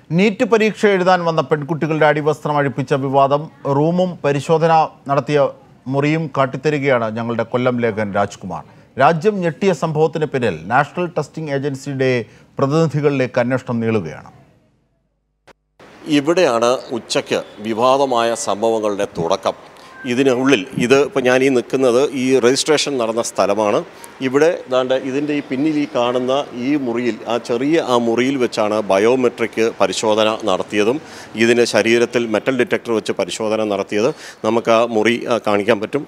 NEET പരീക്ഷ എഴുതാൻ വന്ന പെൺകുട്ടികളുടെ അടിവസ്ത്രം അഴിപ്പിച്ച വിവാദം റൂമും പരിശോധന നടത്തിയ മുറിയും കാട്ടിത്തരികയാണ് ഞങ്ങളുടെ കൊല്ലം ലേഖകൻ രാജ്കുമാർ. രാജ്യം ഞെട്ടിയ സംഭവത്തിന് പിന്നിൽ നാഷണൽ ടെസ്റ്റിംഗ് ഏജൻസിയുടെ പ്രതിനിധികളിലേക്ക് അന്വേഷണം നീളുകയാണ്. ഇവിടെയാണ് ഉച്ചയ്ക്ക് വിവാദമായ സംഭവങ്ങളുടെ തുടക്കം. ഇതിനുള്ളിൽ ഇപ്പോൾ ഞാൻ ഈ നിൽക്കുന്നത് ഈ രജിസ്ട്രേഷൻ നടന്ന സ്ഥലമാണ്. ഇവിടെ ഇതിൻ്റെ ഈ പിന്നിൽ ഈ കാണുന്ന ഈ മുറിയിൽ ആ മുറിയിൽ വെച്ചാണ് ബയോമെട്രിക് പരിശോധന നടത്തിയതും ഇതിന് ശരീരത്തിൽ മെറ്റൽ ഡിറ്റക്ടർ വെച്ച് പരിശോധന നടത്തിയത്. നമുക്ക് ആ മുറി കാണിക്കാൻ പറ്റും.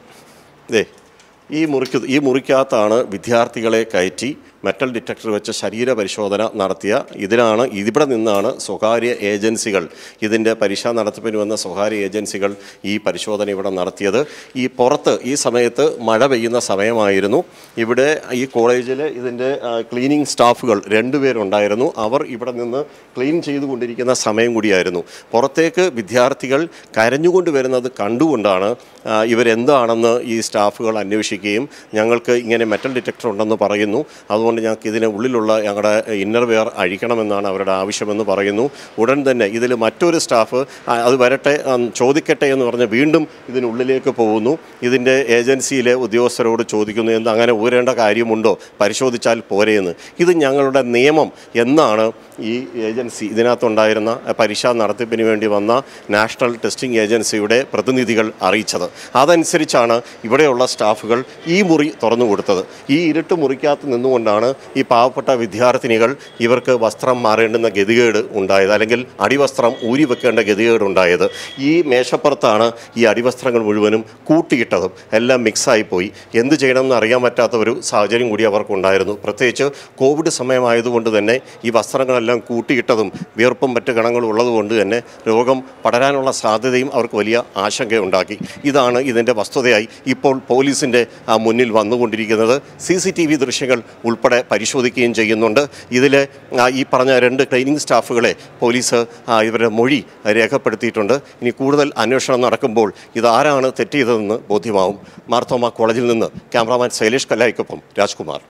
ഈ മുറിക്കകത്താണ് വിദ്യാർത്ഥികളെ കയറ്റി മെറ്റൽ ഡിറ്റക്ടർ വെച്ച് ശരീര പരിശോധന നടത്തിയ. ഇവിടെ നിന്നാണ് സ്വകാര്യ ഏജൻസികൾ, ഇതിൻ്റെ പരീക്ഷ നടത്തിപ്പിന് വന്ന സ്വകാര്യ ഏജൻസികൾ ഈ പരിശോധന ഇവിടെ നടത്തിയത്. ഈ പുറത്ത് ഈ സമയത്ത് മഴ പെയ്യുന്ന സമയമായിരുന്നു. ഇവിടെ ഈ കോളേജിൽ ഇതിൻ്റെ ക്ലീനിങ് സ്റ്റാഫുകൾ 2 പേരുണ്ടായിരുന്നു. അവർ ഇവിടെ നിന്ന് ക്ലീൻ ചെയ്തുകൊണ്ടിരിക്കുന്ന സമയം കൂടിയായിരുന്നു. പുറത്തേക്ക് വിദ്യാർത്ഥികൾ കരഞ്ഞുകൊണ്ട് വരുന്നത് കണ്ടുകൊണ്ടാണ് ഇവരെന്താണെന്ന് ഈ സ്റ്റാഫുകൾ അന്വേഷിക്കുകയും ഞങ്ങൾക്ക് ഇങ്ങനെ മെറ്റൽ ഡിറ്റക്ടർ ഉണ്ടെന്ന് പറയുന്നു, അതുകൊണ്ട് ഞങ്ങൾക്ക് ഇതിന് ഉള്ളിലുള്ള ഞങ്ങളുടെ ഇന്നർവെയർ അഴിക്കണമെന്നാണ് അവരുടെ ആവശ്യമെന്ന് പറയുന്നു. ഉടൻ തന്നെ ഇതിൽ മറ്റൊരു സ്റ്റാഫ് അത് വരട്ടെ ചോദിക്കട്ടെ എന്ന് പറഞ്ഞ് വീണ്ടും ഇതിനുള്ളിലേക്ക് പോകുന്നു. ഇതിൻ്റെ ഏജൻസിയിലെ ഉദ്യോഗസ്ഥരോട് ചോദിക്കുന്നു, അങ്ങനെ ഊരേണ്ട കാര്യമുണ്ടോ, പരിശോധിച്ചാൽ പോരെയെന്ന്. ഇത് ഞങ്ങളുടെ നിയമം എന്നാണ് ഈ ഏജൻസി ഇതിനകത്തുണ്ടായിരുന്ന പരീക്ഷ നടത്തിപ്പിന് വേണ്ടി വന്ന നാഷണൽ ടെസ്റ്റിംഗ് ഏജൻസിയുടെ പ്രതിനിധികൾ അറിയിച്ചത്. അതനുസരിച്ചാണ് ഇവിടെയുള്ള സ്റ്റാഫുകൾ ഈ മുറി തുറന്നു കൊടുത്തത്. ഈ ഇരുട്ട് മുറിക്കകത്ത് നിന്നുകൊണ്ടാണ് ഈ പാവപ്പെട്ട വിദ്യാർത്ഥിനികൾ ഇവർക്ക് വസ്ത്രം മാറേണ്ടുന്ന ഗതികേട് ഉണ്ടായത്, അല്ലെങ്കിൽ അടിവസ്ത്രം ഊരി വെക്കേണ്ട ഗതികേട് ഉണ്ടായത്. ഈ മേശപ്പുറത്താണ് ഈ അടിവസ്ത്രങ്ങൾ മുഴുവനും കൂട്ടിയിട്ടതും. എല്ലാം മിക്സായിപ്പോയി. എന്ത് ചെയ്യണമെന്ന് അറിയാൻ പറ്റാത്ത ഒരു സാഹചര്യം കൂടി അവർക്കുണ്ടായിരുന്നു. പ്രത്യേകിച്ച് കോവിഡ് സമയമായതുകൊണ്ട് തന്നെ ഈ വസ്ത്രങ്ങളെല്ലാം കൂട്ടിയിട്ടതും വിയർപ്പും മറ്റ് കണങ്ങളും ഉള്ളതുകൊണ്ട് തന്നെ രോഗം പടരാനുള്ള സാധ്യതയും അവർക്ക് വലിയ ആശങ്കയുണ്ടാക്കി. ഇതാണ് ഇതിൻ്റെ വസ്തുതയായി ഇപ്പോൾ പോലീസിൻ്റെ മുന്നിൽ വന്നുകൊണ്ടിരിക്കുന്നത്. CCTV ദൃശ്യങ്ങൾ ഉൾപ്പെടെ പരിശോധിക്കുകയും ചെയ്യുന്നുണ്ട്. ഇതിൽ ഈ പറഞ്ഞ 2 ക്ലീനിങ് സ്റ്റാഫുകളെ പോലീസ് ഇവരുടെ മൊഴി രേഖപ്പെടുത്തിയിട്ടുണ്ട്. ഇനി കൂടുതൽ അന്വേഷണം നടക്കുമ്പോൾ ഇതാരാണ് തെറ്റ് ചെയ്തതെന്ന് ബോധ്യമാവും. മാർത്തോമ കോളേജിൽ നിന്ന് ക്യാമറാമാൻ ശൈലേഷ് കല്ലായിക്കൊപ്പം രാജ്കുമാർ.